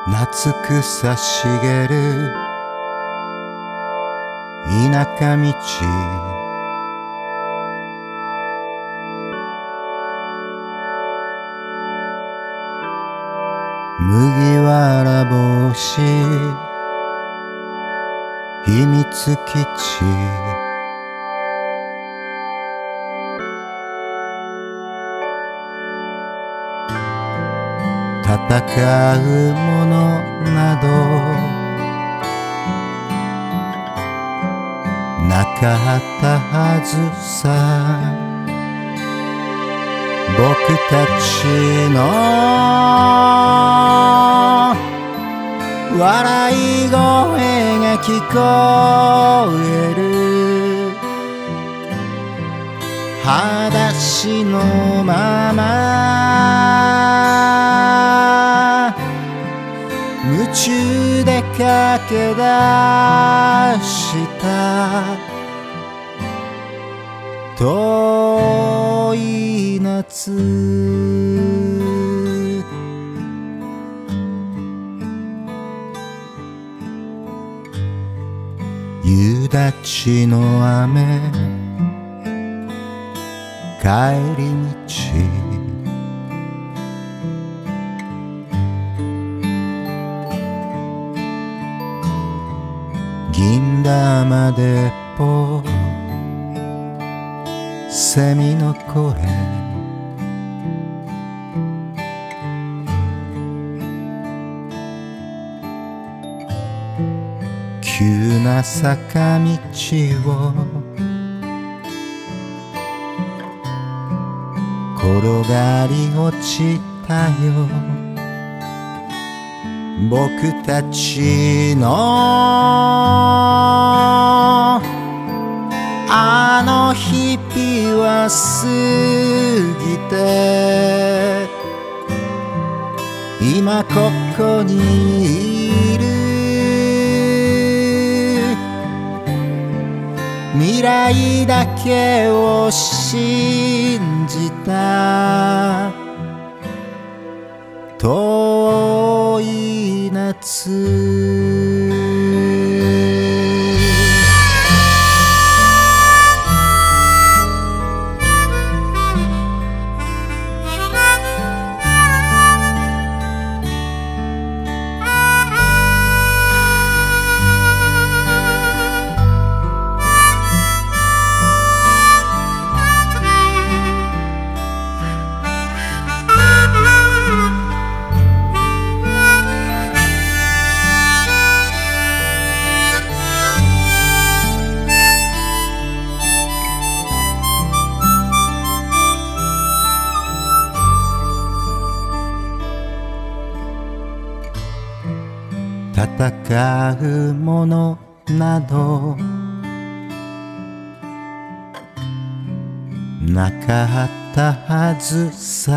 夏草茂る田舎道、麦わら帽子秘密基地、戦う者などなかったはずさ。僕たちの笑い声が聞こえる、裸足のまま夢中で駆け出した遠い夏。夕立の雨帰り道、銀玉でぽセミの声、急な坂道を転がり落ちたよ。僕たちのあの日々は過ぎて今ここにいる。未来だけを信じた遠い夏。戦う者などなかったはずさ。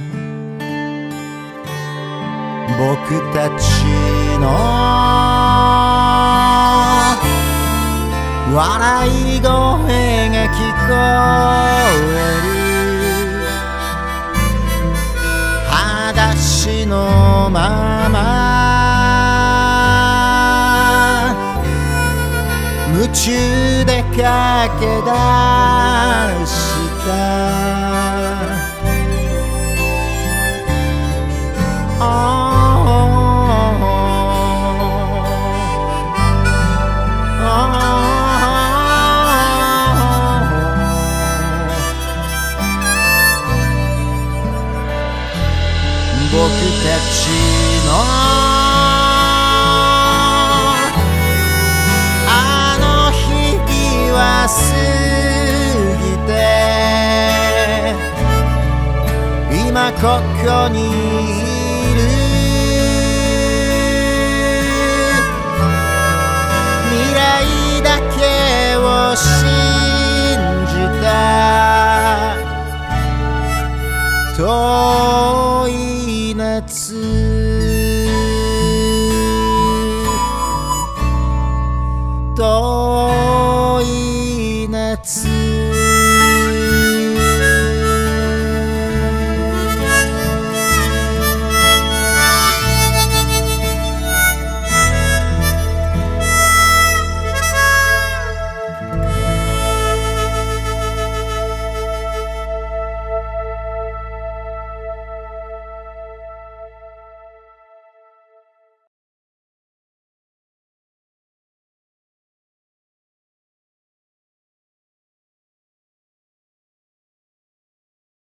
僕たちの笑い声が聞こえる、裸足のまま夢中で駆け出した僕たちのあの日々は過ぎて今ここにいる。未来だけを信じた遠い夏。